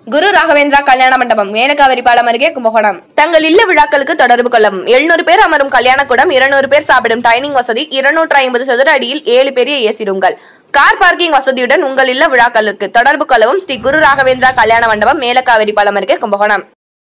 குரு ராகவேந்திரா கல்யாண மண்டபம் மேனகாவரிபாலம் அருகே கும்பகோணம். தங்கள் இல்ல விழாக்களுக்கு தொடர்பு கொள்ளவும். 700 பேர் அமரும் கல்யாண கூடம், 200 பேர் சாப்பிடும் டைனிங் வசதி, 250 சதுர அடியில் 7 பெரிய ஏசி ரூம்கள், கார் பார்க்கிங் வசதியுடன் உங்கள் இல்ல விழாக்களுக்கு தொடர்பு கொள்ளவும். ஸ்ரீ குரு ராகவேந்திரா கல்யாண மண்டபம் மேனகாவரிபாலம் அருகே கும்பகோணம்.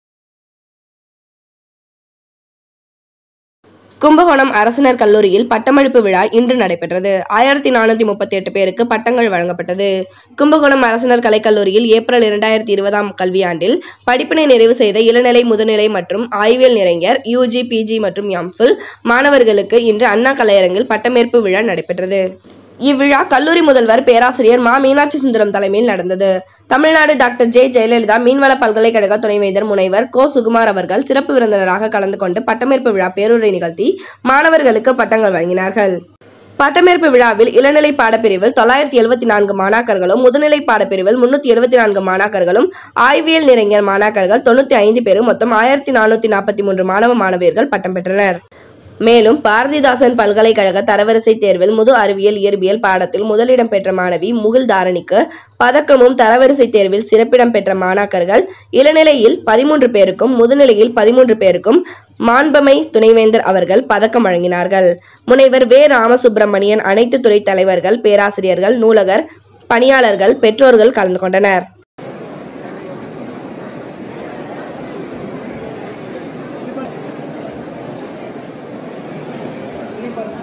கும்பகோணம் அரசினர் கல்லூரியில் பட்டமளிப்பு விழா இன்று நடைபெற்றது. 1438 பேருக்கு பட்டங்கள் வழங்கப்பட்டது. கும்பகோணம் அரசினர் கலைக்கல்லூரியில் ஏப்ரல் 2020 கல்வியாண்டில் படிப்பினை நிறைவு செய்த இளநிலை, முதுநிலை மற்றும் ஆய்வியல் நிறைஞர், UG, PG மற்றும் MPhil மாணவர்களுக்கு இன்று அண்ணா கலையரங்கில் பட்டமேற்பு விழா நடைபெற்றது. இவ்விழா கல்லூரி முதல்வர் பேராசிரியர் மா. மீனாட்சி சுந்தரம் தலைமையில் நடந்தது. தமிழ்நாடு டாக்டர் ஜெ. ஜெயலலிதா மீன்வள பல்கலைக்கழக துணைவேந்தர் முனைவர் கோ. சுகுமார் அவர்கள் சிறப்பு விருந்தினராக கலந்து கொண்டு பட்டமேற்பு விழா பேருரை நிகழ்த்தி மாணவர்களுக்கு பட்டங்கள் வழங்கினார்கள். பட்டமேற்பு விழாவில் இளநிலை பாடப்பிரிவில் 974 மாணாக்கர்களும், முதுநிலை பாடப்பிரிவில் 374 மாணாக்கர்களும், ஆய்வியல் நிறைஞர் மாணாக்கர்கள் 95 பேரும் மொத்தம் 1443 மாணவ மாணவியர்கள் பட்டம் பெற்றனர். மேலும் பாரதிதாசன் பல்கலைக்கழக தரவரிசை தேர்வில் முது அறிவியல் இயற்பியல் பாடத்தில் முதலிடம் பெற்ற மாணவி முகில் தாரணிக்கு பதக்கமும், தரவரிசை தேர்வில் சிறப்பிடம் பெற்ற மாணாக்கர்கள் இளநிலையில் 13 பேருக்கும், முதுநிலையில் 13 பேருக்கும் மாண்பமை துணைவேந்தர் அவர்கள் பதக்கம் வழங்கினார்கள். முனைவர் வே. ராமசுப்பிரமணியன், அனைத்து துறை தலைவர்கள், பேராசிரியர்கள், நூலகர், பணியாளர்கள், பெற்றோர்கள் கலந்து கொண்டனர்.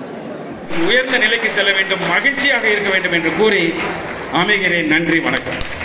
உயர்ந்த நிலைக்கு செல்ல வேண்டும், மகிழ்ச்சியாக இருக்க வேண்டும் என்று கூறி அமைகிறேன். நன்றி, வணக்கம்.